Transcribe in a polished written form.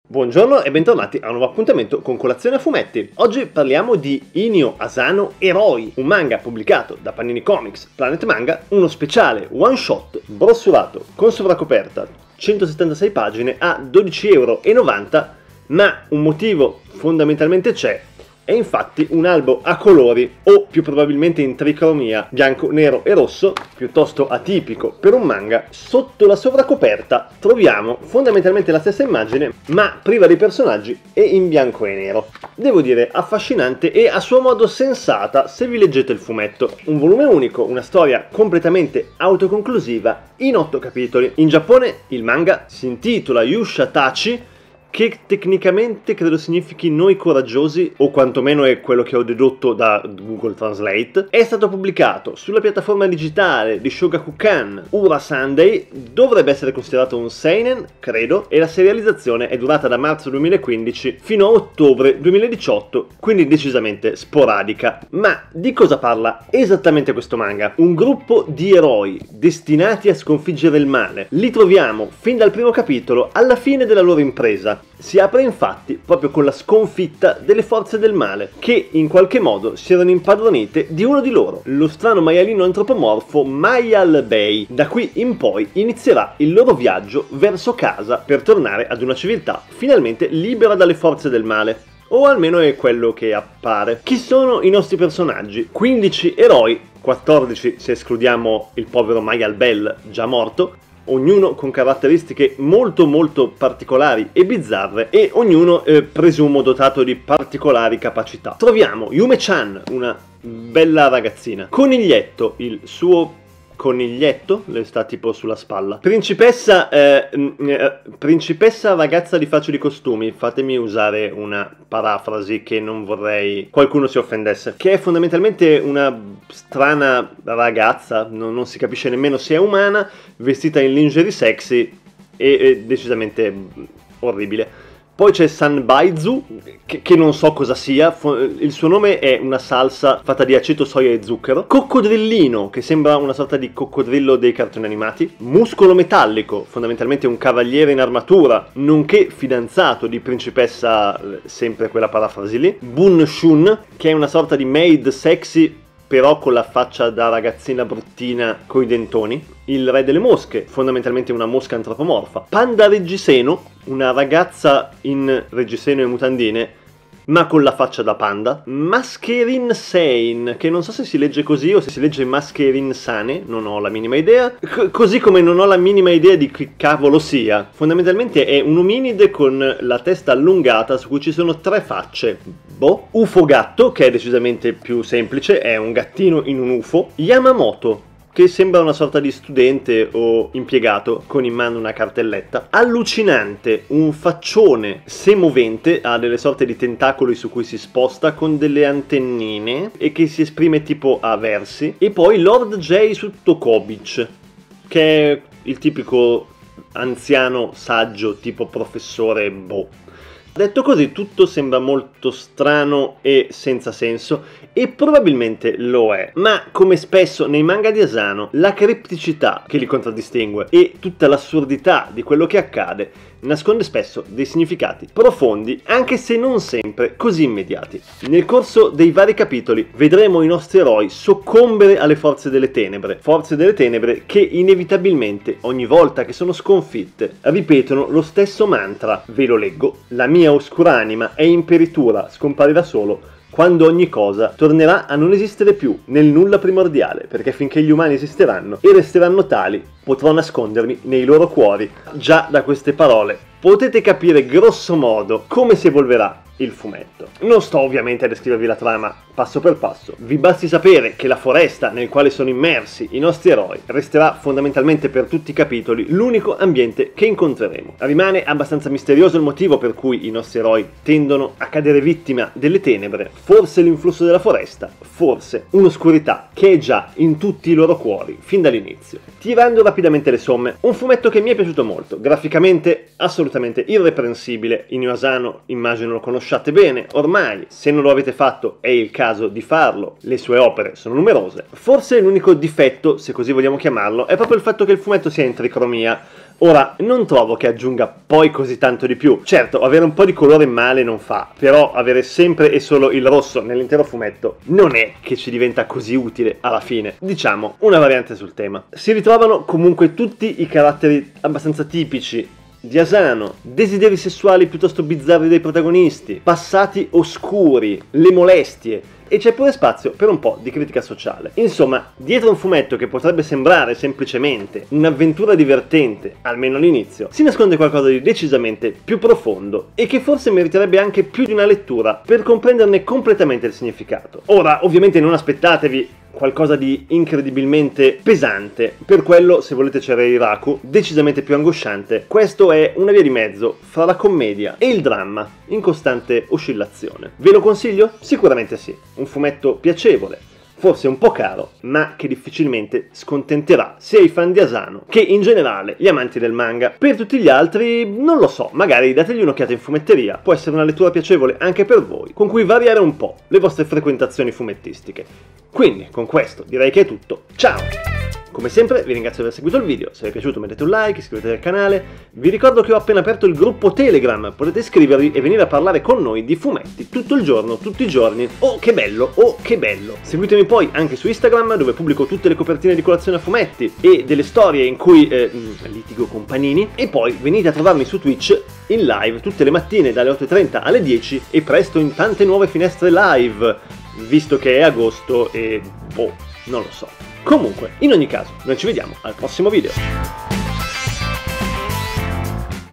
Buongiorno e bentornati a un nuovo appuntamento con Colazione a Fumetti. Oggi parliamo di Inio Asano Eroi, un manga pubblicato da Panini Comics Planet Manga, uno speciale one shot brossurato con sovracoperta 176 pagine a 12,90 €, ma un motivo fondamentalmente c'è. È infatti un albo a colori, o più probabilmente in tricromia bianco, nero e rosso, piuttosto atipico per un manga. Sotto la sovracoperta troviamo fondamentalmente la stessa immagine, ma priva dei personaggi e in bianco e nero. Devo dire affascinante e a suo modo sensata se vi leggete il fumetto. Un volume unico, una storia completamente autoconclusiva in 8 capitoli. In Giappone il manga si intitola Yusha Tachi, che tecnicamente credo significhi noi coraggiosi, o quantomeno è quello che ho dedotto da Google Translate. È stato pubblicato sulla piattaforma digitale di Shogakukan Ura Sunday, dovrebbe essere considerato un seinen, credo, e la serializzazione è durata da marzo 2015 fino a ottobre 2018, quindi decisamente sporadica. Ma di cosa parla esattamente questo manga? Un gruppo di eroi destinati a sconfiggere il male. Li troviamo fin dal primo capitolo alla fine della loro impresa. Si apre infatti proprio con la sconfitta delle forze del male, che in qualche modo si erano impadronite di uno di loro, lo strano maialino antropomorfo Mayal Bay. Da qui in poi inizierà il loro viaggio verso casa per tornare ad una civiltà finalmente libera dalle forze del male. O almeno è quello che appare. Chi sono i nostri personaggi? 15 eroi, 14 se escludiamo il povero Mayal Bell già morto, ognuno con caratteristiche molto particolari e bizzarre, e ognuno presumo dotato di particolari capacità. Troviamo Yume-chan, una bella ragazzina. Coniglietto, il suo coniglietto le sta tipo sulla spalla. Principessa ragazza di facili costumi, fatemi usare una parafrasi che non vorrei qualcuno si offendesse, che è fondamentalmente una strana ragazza, non si capisce nemmeno se è umana, vestita in lingerie sexy e decisamente orribile. Poi c'è Sanbaizu, che non so cosa sia, il suo nome è una salsa fatta di aceto, soia e zucchero. Coccodrillino, che sembra una sorta di coccodrillo dei cartoni animati. Muscolo metallico, fondamentalmente un cavaliere in armatura, nonché fidanzato di principessa, sempre quella parafrasi lì. Bun Shun, che è una sorta di maid sexy, però con la faccia da ragazzina bruttina coi dentoni. Il re delle mosche, fondamentalmente una mosca antropomorfa. Panda Reggiseno, una ragazza in reggiseno e mutandine, ma con la faccia da panda. Maskerin Sein, che non so se si legge così o se si legge Maskerin Sane, non ho la minima idea. Così come non ho la minima idea di che cavolo sia. Fondamentalmente è un ominide con la testa allungata su cui ci sono 3 facce. Boh. UFO gatto, che è decisamente più semplice, è un gattino in un UFO. Yamamoto, che sembra una sorta di studente o impiegato con in mano una cartelletta. Allucinante, un faccione semovente, ha delle sorte di tentacoli su cui si sposta con delle antennine e che si esprime tipo a versi. E poi Lord J. Suttokovic, che è il tipico anziano saggio tipo professore boh. Detto così tutto sembra molto strano e senza senso, e probabilmente lo è, ma come spesso nei manga di Asano la cripticità che li contraddistingue e tutta l'assurdità di quello che accade nasconde spesso dei significati profondi, anche se non sempre così immediati. Nel corso dei vari capitoli vedremo i nostri eroi soccombere alle forze delle tenebre che inevitabilmente ogni volta che sono sconfitte ripetono lo stesso mantra. Ve lo leggo: la mia oscura anima è imperitura, scomparirà solo quando ogni cosa tornerà a non esistere più nel nulla primordiale, perché finché gli umani esisteranno e resteranno tali, potrò nascondermi nei loro cuori. Già da queste parole potete capire grosso modo come si evolverà il fumetto. Non sto ovviamente a descrivervi la trama passo per passo, vi basti sapere che la foresta nel quale sono immersi i nostri eroi resterà fondamentalmente per tutti i capitoli l'unico ambiente che incontreremo. Rimane abbastanza misterioso il motivo per cui i nostri eroi tendono a cadere vittima delle tenebre, forse l'influsso della foresta, forse un'oscurità che è già in tutti i loro cuori fin dall'inizio. Tirando rapidamente le somme, un fumetto che mi è piaciuto molto, graficamente assolutamente irreprensibile. Inio Asano immagino lo conosciate, conosciate bene ormai, se non lo avete fatto è il caso di farlo, le sue opere sono numerose. Forse l'unico difetto, se così vogliamo chiamarlo, è proprio il fatto che il fumetto sia in tricromia. Ora, non trovo che aggiunga poi così tanto di più. Certo, avere un po' di colore male non fa, però avere sempre e solo il rosso nell'intero fumetto non è che ci diventa così utile alla fine. Diciamo, una variante sul tema. Si ritrovano comunque tutti i caratteri abbastanza tipici di Asano, desideri sessuali piuttosto bizzarri dei protagonisti, passati oscuri, le molestie, e c'è pure spazio per un po' di critica sociale. Insomma, dietro un fumetto che potrebbe sembrare semplicemente un'avventura divertente, almeno all'inizio, si nasconde qualcosa di decisamente più profondo e che forse meriterebbe anche più di una lettura per comprenderne completamente il significato. Ora, ovviamente non aspettatevi qualcosa di incredibilmente pesante, per quello, se volete c'era Iraku, decisamente più angosciante. Questo è una via di mezzo fra la commedia e il dramma, in costante oscillazione. Ve lo consiglio? Sicuramente sì, un fumetto piacevole, forse un po' caro, ma che difficilmente scontenterà sia i fan di Asano che in generale gli amanti del manga. Per tutti gli altri, non lo so, magari dategli un'occhiata in fumetteria, può essere una lettura piacevole anche per voi, con cui variare un po' le vostre frequentazioni fumettistiche. Quindi, con questo direi che è tutto, ciao! Come sempre vi ringrazio di aver seguito il video, se vi è piaciuto mettete un like, iscrivetevi al canale, vi ricordo che ho appena aperto il gruppo Telegram, potete iscrivervi e venire a parlare con noi di fumetti tutto il giorno, tutti i giorni, oh che bello, oh che bello! Seguitemi poi anche su Instagram dove pubblico tutte le copertine di colazione a fumetti e delle storie in cui litigo con Panini, e poi venite a trovarmi su Twitch in live tutte le mattine dalle 8:30 alle 10 e presto in tante nuove finestre live, visto che è agosto e boh, non lo so. Comunque, in ogni caso, noi ci vediamo al prossimo video.